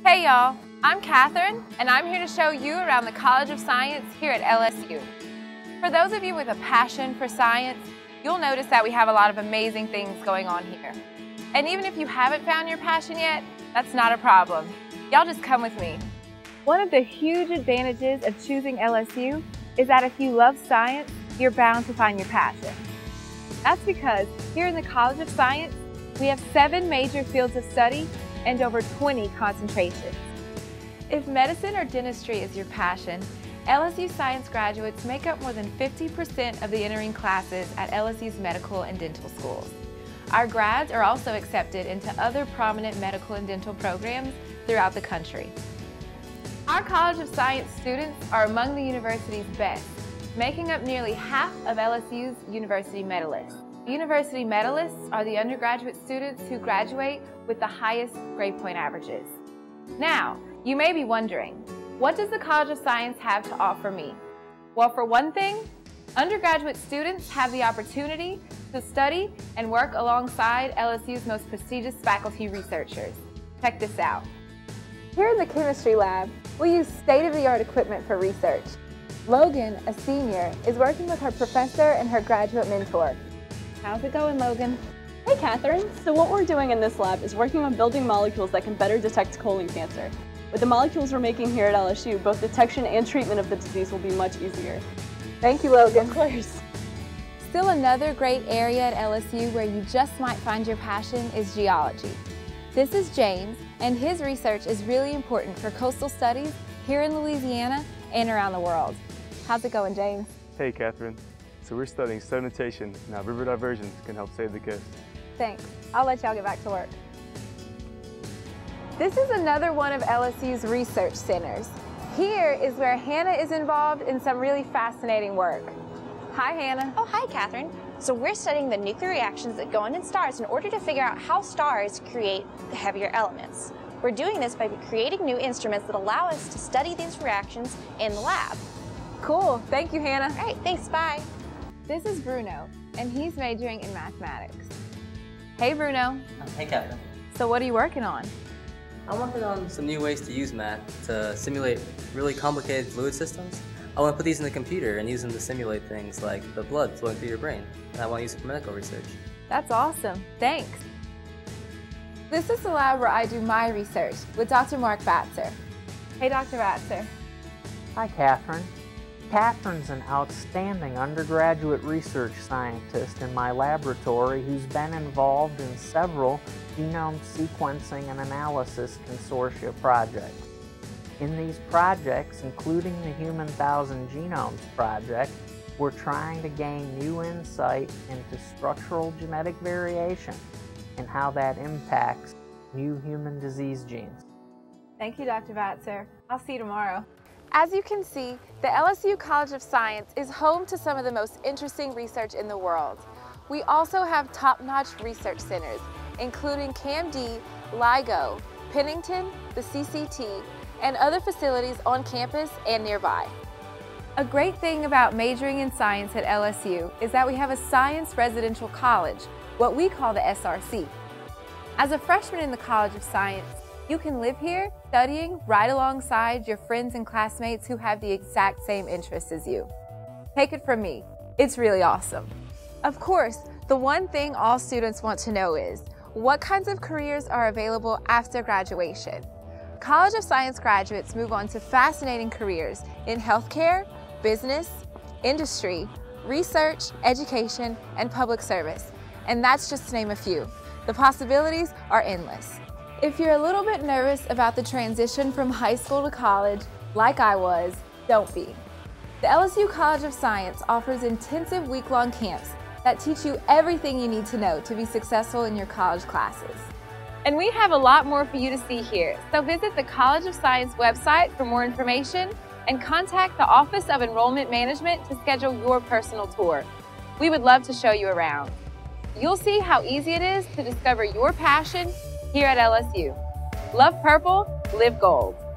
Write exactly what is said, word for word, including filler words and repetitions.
Hey y'all, I'm Catherine, and I'm here to show you around the College of Science here at L S U. For those of you with a passion for science, you'll notice that we have a lot of amazing things going on here. And even if you haven't found your passion yet, that's not a problem. Y'all just come with me. One of the huge advantages of choosing L S U is that if you love science, you're bound to find your passion. That's because here in the College of Science, we have seven major fields of study and over twenty concentrations. If medicine or dentistry is your passion, L S U Science graduates make up more than fifty percent of the entering classes at L S U's medical and dental schools. Our grads are also accepted into other prominent medical and dental programs throughout the country. Our College of Science students are among the university's best, making up nearly half of L S U's university medalists. University medalists are the undergraduate students who graduate with the highest grade point averages. Now, you may be wondering, what does the College of Science have to offer me? Well, for one thing, undergraduate students have the opportunity to study and work alongside L S U's most prestigious faculty researchers. Check this out. Here in the chemistry lab, we use state-of-the-art equipment for research. Logan, a senior, is working with her professor and her graduate mentor. How's it going, Logan? Hey, Catherine. So what we're doing in this lab is working on building molecules that can better detect colon cancer. With the molecules we're making here at L S U, both detection and treatment of the disease will be much easier. Thank you, Logan. Of course. Still another great area at L S U where you just might find your passion is geology. This is James, and his research is really important for coastal studies here in Louisiana and around the world. How's it going, James? Hey, Catherine. So we're studying sedimentation and how river diversions can help save the coast. Thanks. I'll let y'all get back to work. This is another one of L S U's research centers. Here is where Hannah is involved in some really fascinating work. Hi, Hannah. Oh, hi, Catherine. So we're studying the nuclear reactions that go on in stars in order to figure out how stars create the heavier elements. We're doing this by creating new instruments that allow us to study these reactions in the lab. Cool. Thank you, Hannah. All right, thanks. Bye. This is Bruno, and he's majoring in mathematics. Hey, Bruno. Hey, Catherine. So what are you working on? I'm working on some new ways to use math to simulate really complicated fluid systems. I want to put these in the computer and use them to simulate things like the blood flowing through your brain. And I want to use it for medical research. That's awesome. Thanks. This is the lab where I do my research with Doctor Mark Batzer. Hey, Doctor Batzer. Hi, Catherine. Catherine's an outstanding undergraduate research scientist in my laboratory who's been involved in several genome sequencing and analysis consortia projects. In these projects, including the Human Thousand Genomes project, we're trying to gain new insight into structural genetic variation and how that impacts new human disease genes. Thank you, Doctor Batzer. I'll see you tomorrow. As you can see, the L S U College of Science is home to some of the most interesting research in the world. We also have top-notch research centers, including CAMD, LIGO, Pennington, the C C T, and other facilities on campus and nearby. A great thing about majoring in science at L S U is that we have a science residential college, what we call the S R C. As a freshman in the College of Science, you can live here studying right alongside your friends and classmates who have the exact same interests as you. Take it from me, it's really awesome. Of course, the one thing all students want to know is, what kinds of careers are available after graduation? College of Science graduates move on to fascinating careers in healthcare, business, industry, research, education, and public service. And that's just to name a few. The possibilities are endless. If you're a little bit nervous about the transition from high school to college, like I was, don't be. The L S U College of Science offers intensive week-long camps that teach you everything you need to know to be successful in your college classes. And we have a lot more for you to see here, so visit the College of Science website for more information and contact the Office of Enrollment Management to schedule your personal tour. We would love to show you around. You'll see how easy it is to discover your passion here at L S U. Love purple, live gold.